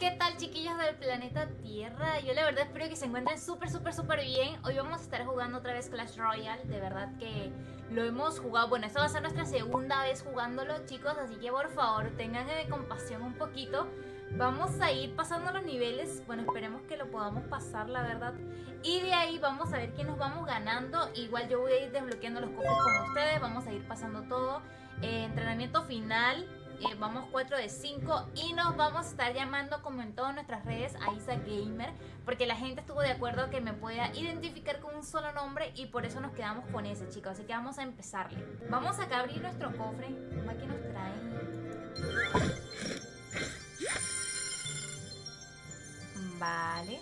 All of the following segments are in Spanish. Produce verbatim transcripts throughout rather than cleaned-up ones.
¿Qué tal, chiquillos del planeta Tierra? Yo la verdad espero que se encuentren súper, súper, súper bien. Hoy vamos a estar jugando otra vez Clash Royale. De verdad que lo hemos jugado. Bueno, esta va a ser nuestra segunda vez jugándolo, chicos. Así que por favor, ténganme compasión un poquito. Vamos a ir pasando los niveles. Bueno, esperemos que lo podamos pasar, la verdad. Y de ahí vamos a ver qué nos vamos ganando. Igual yo voy a ir desbloqueando los cofres con ustedes. Vamos a ir pasando todo. Eh, entrenamiento final. Eh, vamos cuatro de cinco y nos vamos a estar llamando, como en todas nuestras redes, a Isa Gamer, porque la gente estuvo de acuerdo que me pueda identificar con un solo nombre y por eso nos quedamos con ese, chicos. Así que vamos a empezarle. Vamos acá a abrir nuestro cofre. Aquí nos trae. Vale.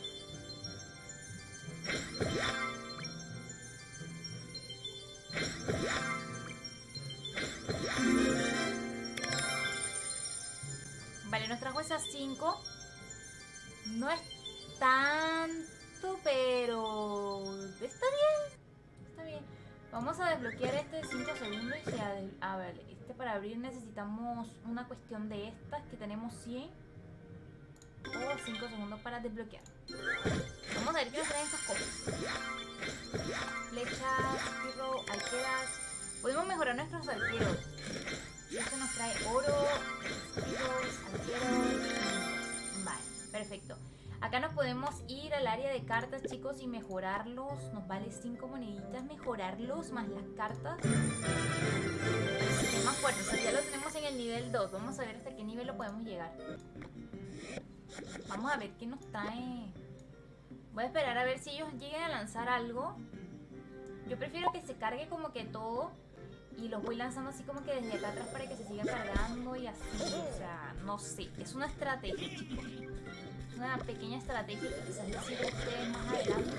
Vale, nos trajo esas cinco. No es tanto, pero está bien. Está bien. Vamos a desbloquear este de cinco segundos. Y sea de... A ver, este para abrir necesitamos una cuestión de estas, que tenemos cien. O cinco segundos para desbloquear. Vamos a ver qué nos traen estos cofres. Flechas, pirro, arqueras. Podemos mejorar nuestros arqueros. Esto nos trae oro, tiros, arqueros. Vale, perfecto. Acá nos podemos ir al área de cartas, chicos, y mejorarlos. Nos vale cinco moneditas mejorarlos más las cartas. Es más fuerte, o sea, ya lo tenemos en el nivel dos. Vamos a ver hasta qué nivel lo podemos llegar. Vamos a ver qué nos trae. Voy a esperar a ver si ellos lleguen a lanzar algo. Yo prefiero que se cargue como que todo y los voy lanzando así como que desde acá atrás para que se siga cargando y así. O sea, no sé, es una estrategia, chicos. Es una pequeña estrategia que quizás les sirva a ustedes más adelante.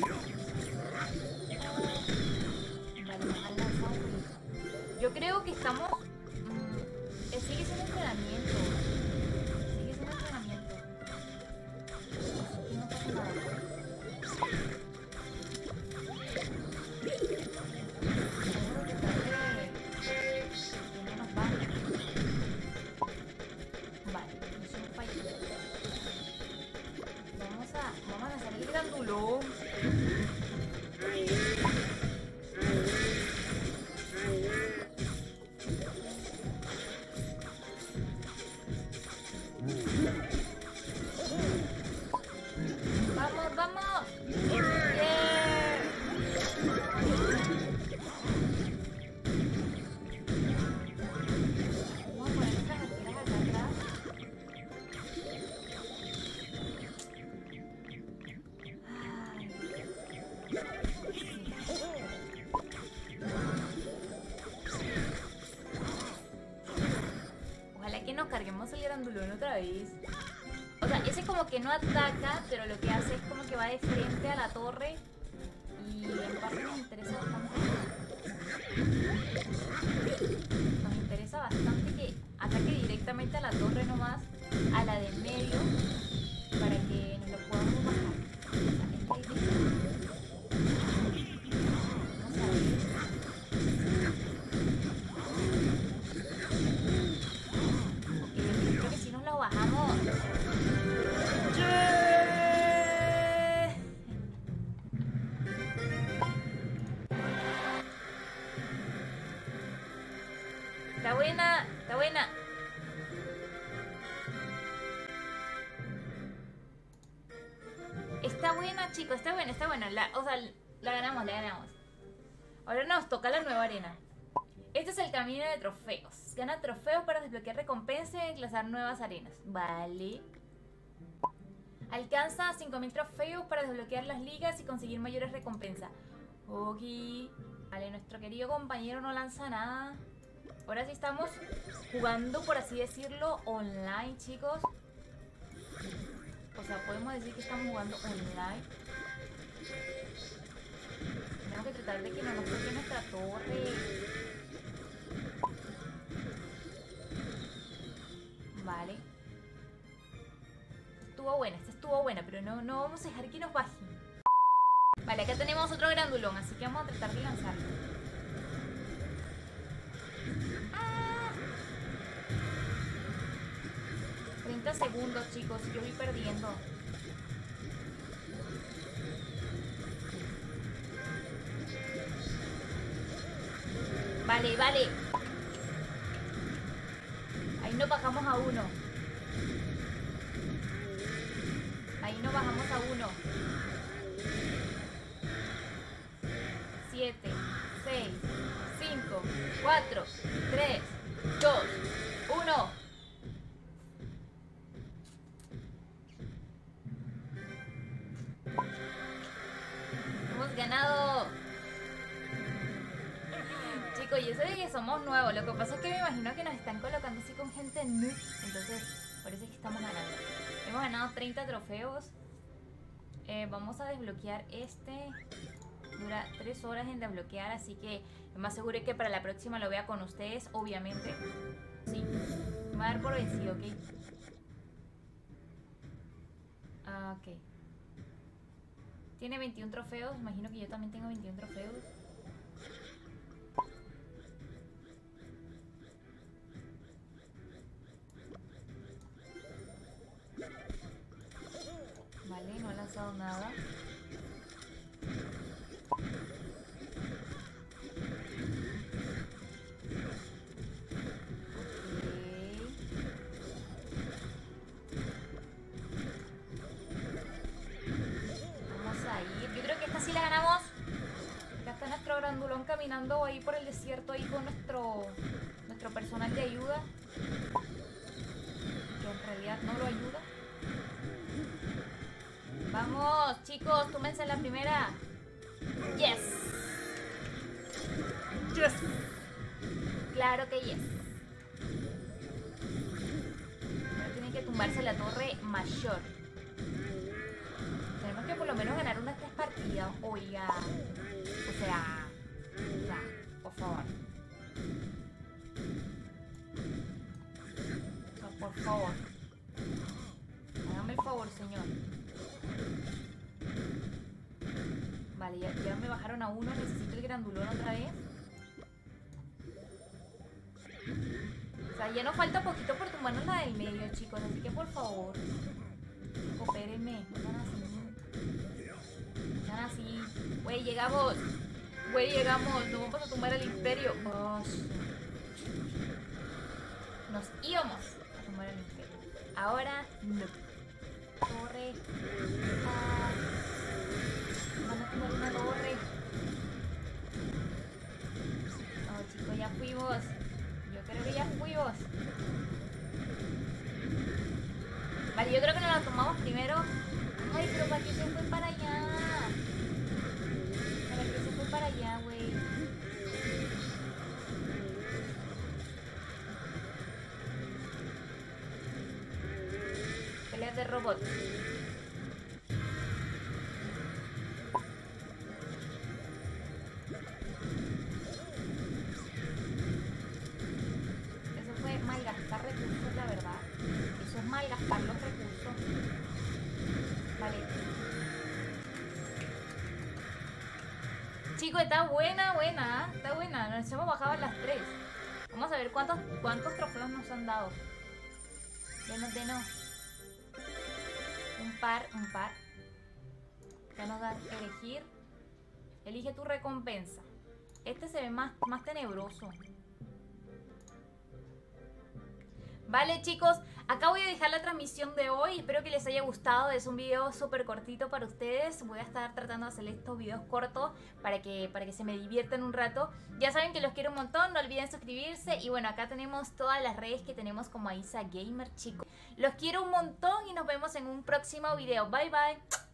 Vale, nos han lanzado un poquito. Yo creo que estamos... Mmm, sigue siendo entrenamiento. Sigue siendo entrenamiento. Así que no pasa nada. Vamos a hacer el grandulón. Vamos, vamos. Yeah. Vamos a poner nuestras arqueras acá atrás. Ojalá que nos carguemos el grandulón otra vez. O sea, ese como que no ataca, pero lo que hace es como que va de frente a la torre. Y en parte nos interesa bastante. Nos interesa bastante que ataque directamente a la torre nomás, a la del medio, para que nos lo podamos bajar. O sea, esta idea. Vamos a ver. Ok, creo que si nos lo bajamos. ¡Yeah! Está buena, está buena. Está buena, chicos, está buena, está buena. La, o sea, la ganamos, la ganamos. Ahora nos toca la nueva arena. Este es el camino de trofeos. Gana trofeos para desbloquear recompensas y enclazar nuevas arenas. Vale. Alcanza cinco mil trofeos para desbloquear las ligas y conseguir mayores recompensas. Ok. Vale, nuestro querido compañero no lanza nada. Ahora sí estamos jugando, por así decirlo, online, chicos. O sea, podemos decir que estamos jugando online. Tenemos que tratar de que no nos toque nuestra torre. Vale. Estuvo buena, esta estuvo buena, pero no, no vamos a dejar que nos bajen. Vale, acá tenemos otro grandulón, así que vamos a tratar de lanzarlo. ¡Ah! treinta segundos, chicos. Yo voy perdiendo. Vale, vale. Ahí nos bajamos a uno. Ahí nos bajamos a uno. siete, seis, cinco, cuatro, tres, dos, uno. Hemos ganado. Chicos, yo sé que somos nuevos. Lo que pasa es que me imagino que nos están colocando así con gente noob. Entonces, por eso es que estamos ganando. Hemos ganado treinta trofeos. Eh, vamos a desbloquear este. Dura tres horas en desbloquear, así que lo más seguro es que para la próxima lo vea con ustedes, obviamente. Sí, me va a dar por vencido, ¿ok? Ah, ok. Tiene veintiún trofeos, imagino que yo también tengo veintiún trofeos. Vale, no ha lanzado nada. Grandulón caminando ahí por el desierto ahí con nuestro nuestro personal de ayuda, que en realidad no lo ayuda. Vamos, chicos, túmense la primera. Yes. Yes. Claro que yes. Ahora tienen que tumbarse la torre mayor. Tenemos que por lo menos ganar unas tres partidas. Oiga. O sea, ya, por favor. O sea, por favor. Hágame el favor, señor. Vale, ya, ya me bajaron a uno. Necesito el grandulón otra vez. O sea, ya nos falta poquito por tumbarnos la del medio, chicos. Así que por favor, coopérenme. No sean así. No sean así. Güey, llegamos. Güey, llegamos. Nos vamos a tumbar el imperio. Oh, nos íbamos a tumbar el imperio. Ahora no. Torre. Ah, van a tumbar una torre. No, chicos, ya fuimos. Yo creo que ya fuimos. Vale, yo creo que nos la tomamos primero. Ay, pero ¿para qué se fue para allá? ¿Para qué se fue para allá, güey? Peleas de robots. Eso fue malgastar recursos, la verdad. Eso es malgastar los recursos. Vale. Chicos, está buena, buena. Está buena. Nos hemos bajado a las tres. Vamos a ver cuántos, cuántos trofeos nos han dado. Denos, denos. Un par, un par. Ya nos dan elegir. Elige tu recompensa. Este se ve más, más tenebroso. Vale, chicos, acá voy a dejar la transmisión de hoy. Espero que les haya gustado. Es un video súper cortito para ustedes. Voy a estar tratando de hacer estos videos cortos para que, para que se me diviertan un rato. Ya saben que los quiero un montón. No olviden suscribirse. Y bueno, acá tenemos todas las redes que tenemos como Aiza Gamer, chicos. Los quiero un montón y nos vemos en un próximo video. Bye, bye.